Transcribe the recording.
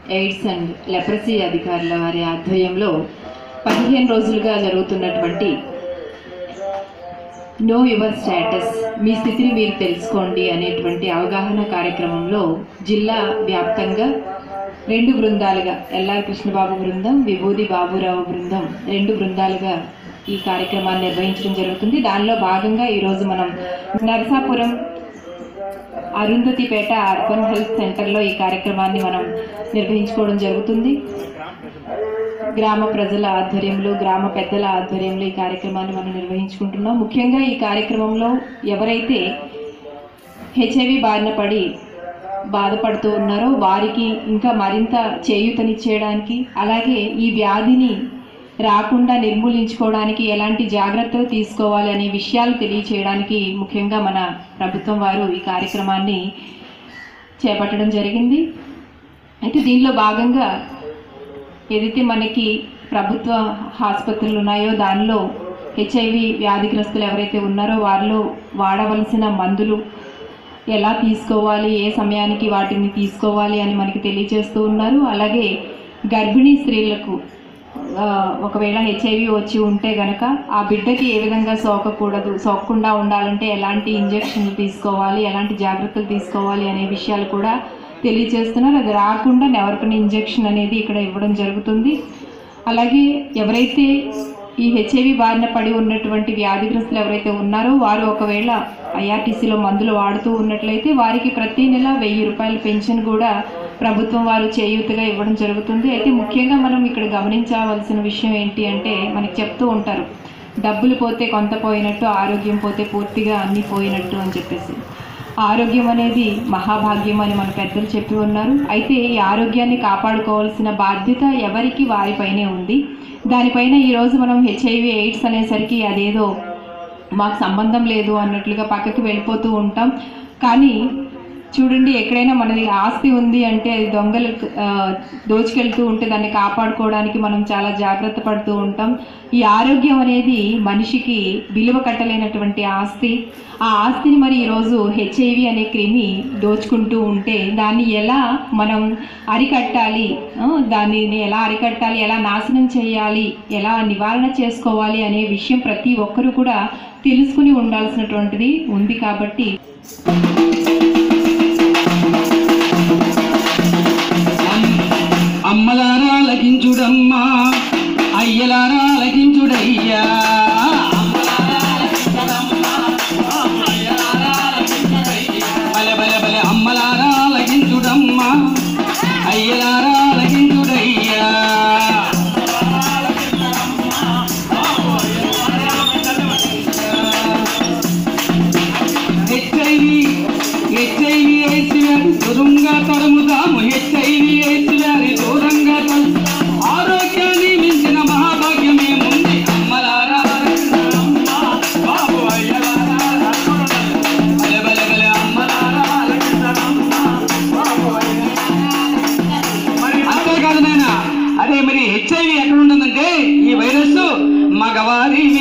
AIDS and leprosy అధికారుల వారి ఆధ్వర్యంలో 15 రోజులుగా జరుగుతున్నటువంటి నో యువర్ స్టేటస్, మీ స్థితిని మీరు తెలుసుకోండి అనేటువంటి అవగాహన కార్యక్రమంలో జిల్లా వ్యాప్తంగా 2 బృందాలుగా ఎల్ఆర్ కృష్ణబాబు బృందం, విభూది బాబురావు బృందం 2 బృందాలుగా ఈ కార్యక్రమాన్ని నిర్వహించడం జరుగుతుంది. దానిలో భాగంగా ఈరోజు మనం నరసాపురం అరుంధతిపేట అర్బన్ హెల్త్ సెంటర్లో ఈ కార్యక్రమాన్ని మనం నిర్వహించుకోవడం జరుగుతుంది. గ్రామ ప్రజల ఆధ్వర్యంలో, గ్రామ పెద్దల ఆధ్వర్యంలో ఈ కార్యక్రమాన్ని మనం నిర్వహించుకుంటున్నాం. ముఖ్యంగా ఈ కార్యక్రమంలో ఎవరైతే హెచ్ఐవి బారిన పడి బాధపడుతూ ఉన్నారో వారికి ఇంకా మరింత చేయూతనిచ్చేయడానికి, అలాగే ఈ వ్యాధిని రాకుండా నిర్మూలించుకోవడానికి ఎలాంటి జాగ్రత్తలు తీసుకోవాలి అనే విషయాలు తెలియచేయడానికి ముఖ్యంగా మన ప్రభుత్వం వారు ఈ కార్యక్రమాన్ని చేపట్టడం జరిగింది. అయితే దీనిలో భాగంగా ఏదైతే మనకి ప్రభుత్వ ఆసుపత్రులు ఉన్నాయో దానిలో హెచ్ఐవి వ్యాధిగ్రస్తులు ఎవరైతే ఉన్నారో వారిలో వాడవలసిన మందులు ఎలా తీసుకోవాలి, ఏ సమయానికి వాటిని తీసుకోవాలి అని మనకి తెలియజేస్తూ ఉన్నారు. అలాగే గర్భిణీ స్త్రీలకు ఒకవేళ హెచ్ఐవి వచ్చి ఉంటే కనుక ఆ బిడ్డకి ఏ విధంగా సోకకుండా ఉండాలంటే ఎలాంటి ఇంజెక్షన్లు తీసుకోవాలి, ఎలాంటి జాగ్రత్తలు తీసుకోవాలి అనే విషయాలు కూడా తెలియజేస్తున్నారు. అది రాకుండా నెవర్పని ఇంజెక్షన్ అనేది ఇక్కడ ఇవ్వడం జరుగుతుంది. అలాగే ఎవరైతే ఈ హెచ్ఐవి బారిన పడి ఉన్నటువంటి వ్యాధిగ్రస్తులు ఎవరైతే ఉన్నారో వారు ఒకవేళ ఐఆర్టీసీలో మందులు వాడుతూ ఉన్నట్లయితే వారికి ప్రతి నెల 1000 రూపాయల పెన్షన్ కూడా ప్రభుత్వం వారు చేయూతగా ఇవ్వడం జరుగుతుంది. అయితే ముఖ్యంగా మనం ఇక్కడ గమనించవలసిన విషయం ఏంటి అంటే, మనకి చెప్తూ ఉంటారు డబ్బులు పోతే కొంత పోయినట్టు, ఆరోగ్యం పోతే పూర్తిగా అన్నీ పోయినట్టు అని చెప్పేసి. ఆరోగ్యం అనేది మహాభాగ్యం అని మన పెద్దలు చెప్పి ఉన్నారు. అయితే ఈ ఆరోగ్యాన్ని కాపాడుకోవాల్సిన బాధ్యత ఎవరికి వారిపైనే ఉంది. దానిపైన ఈరోజు మనం హెచ్ఐవి ఎయిడ్స్ అనేసరికి అదేదో మాకు సంబంధం లేదు అన్నట్లుగా పక్కకి వెళ్ళిపోతూ ఉంటాం. కానీ చూడండి, ఎక్కడైనా మనది ఆస్తి ఉంది అంటే అది దొంగలు దోచుకెళ్తూ ఉంటే దాన్ని కాపాడుకోవడానికి మనం చాలా జాగ్రత్త పడుతూ ఉంటాం. ఈ ఆరోగ్యం అనేది మనిషికి విలువ కట్టలేనటువంటి ఆస్తి. ఆ ఆస్తిని మరి ఈరోజు హెచ్ఐవి అనే క్రిమి దోచుకుంటూ ఉంటే దాన్ని ఎలా మనం అరికట్టాలి, దానిని ఎలా అరికట్టాలి, ఎలా నాశనం చేయాలి, ఎలా నివారణ చేసుకోవాలి అనే విషయం ప్రతి ఒక్కరూ కూడా తెలుసుకుని ఉండాల్సినటువంటిది ఉంది. కాబట్టి అమ్మలారా లగించుడమ్మా, అయ్యలారా లగించుడయ్యా. బలె బలె బలె అమ్మలారా లగించుడమ్మా, అయ్యలారా లగించుడయ్యా. హెచ్ఐవి ఎయిడ్స్ వ్యాధి దూరంగా తరుముదాము, హెచ్ఐవి ఎయిడ్స్ వ్యాధి దూరంగా ఆరోగ్యాన్ని మించిన మహాభాగ్యమే ఉంది. అమ్మలారా బాబు అయ్యలారా బలె బలె బలె అమ్మలారా. అంతేకాదు నాయన, అదే మరి హెచ్ఐవి ఎక్కడ ఉంటుందంటే ఈ వైరస్ మగవారి